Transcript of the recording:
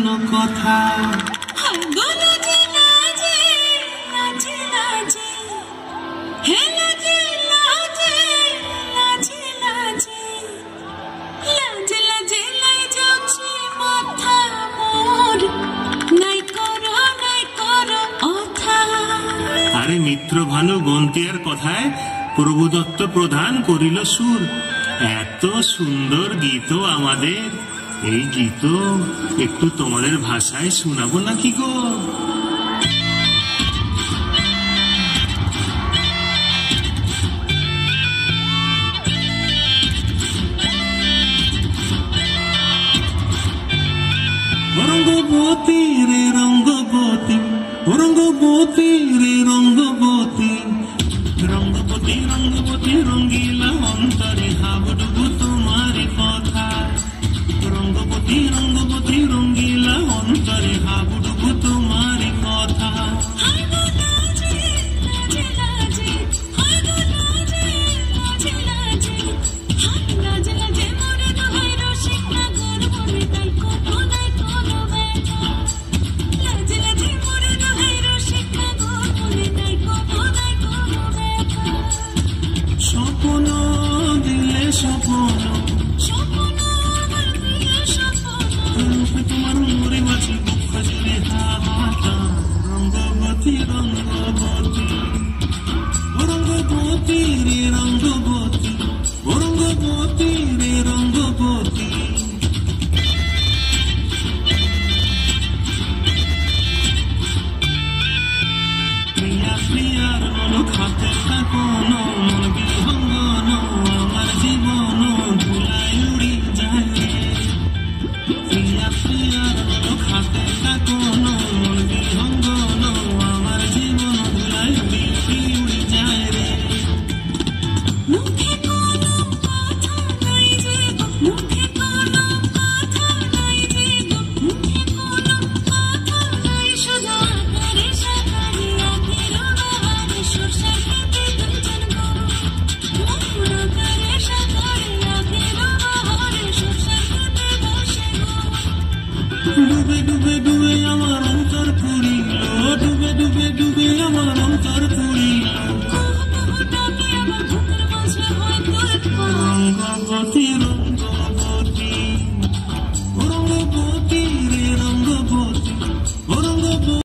কোনো কথা। আরে মিত্র ভানু গন্তিয়ার কথায় প্রভুদত্ত প্রধান করিল সুর। এত সুন্দর গীত আমাদের, এই গীত একটু তোমাদের ভাষায় শোনাবো নাকি গো? রঙ্গবতী রে রঙ্গবতী, রঙ্গবতী রে রঙ্গবতী, রঙ্গবতী রঙ্গবতী রঙ্গিলা অন্তরে হাবুডুবু তোমার কথা। রঙ্গবতী রঙ্গবতী রঙ্গিলা অন্তরে হাবুডুবু তোমার কথা। স্বপ্ন দিলে স্বপ্ন, রূপে তোমার